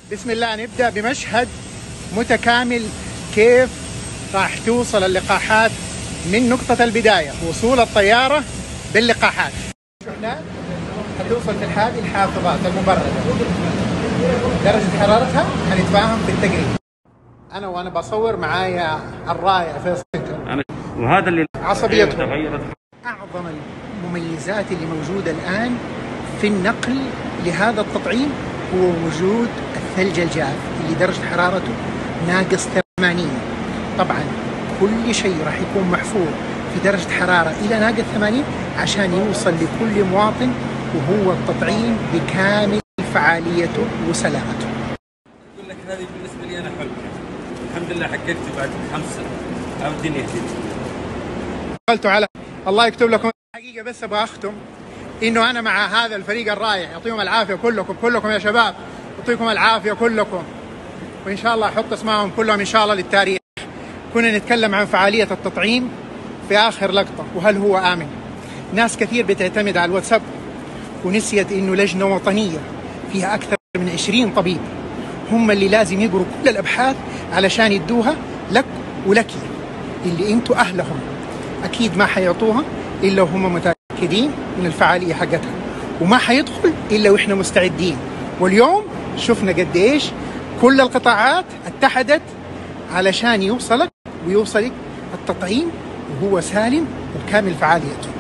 بسم الله نبدأ بمشهد متكامل كيف راح توصل اللقاحات من نقطة البداية، وصول الطيارة باللقاحات. الشحنات حتوصل في الحال الحافظات المبردة، درجة حرارتها حنتفاهم بالتقريب. أنا بصور معايا الرائع فيصل، وهذا اللي عصبيته. أعظم المميزات اللي موجودة الآن في النقل لهذا التطعيم هو وجود الثلج الجاف اللي درجة حرارته ناقص 80. طبعا كل شيء راح يكون محفوظ في درجة حرارة إلى ناقص 80 عشان يوصل لكل مواطن، وهو التطعيم بكامل فعاليته وسلامته. أقول لك هذه بالنسبة لي أنا حلم، الحمد لله حققت بعد 5 سنين أو الدنيا جديدة. قلت على الله يكتب لكم حقيقة. بس أبغى أختم إنه أنا مع هذا الفريق الرائع، يعطيهم العافية كلكم يا شباب، يعطيكم العافية كلكم، وإن شاء الله أحط اسمائهم كلهم إن شاء الله للتاريخ. كنا نتكلم عن فعالية التطعيم في آخر لقطة وهل هو آمن. ناس كثير بتعتمد على الواتساب ونسيت إنه لجنة وطنية فيها أكثر من 20 طبيب هم اللي لازم يقروا كل الأبحاث علشان يدوها لك ولك اللي أنتوا أهلهم. أكيد ما حيعطوها إلا وهم متأكدين من الفعالية حقتها، وما حيدخل إلا وإحنا مستعدين. واليوم شفنا قد إيش كل القطاعات اتحدت علشان يوصلك ويوصلك التطعيم وهو سالم وبكامل فعاليته.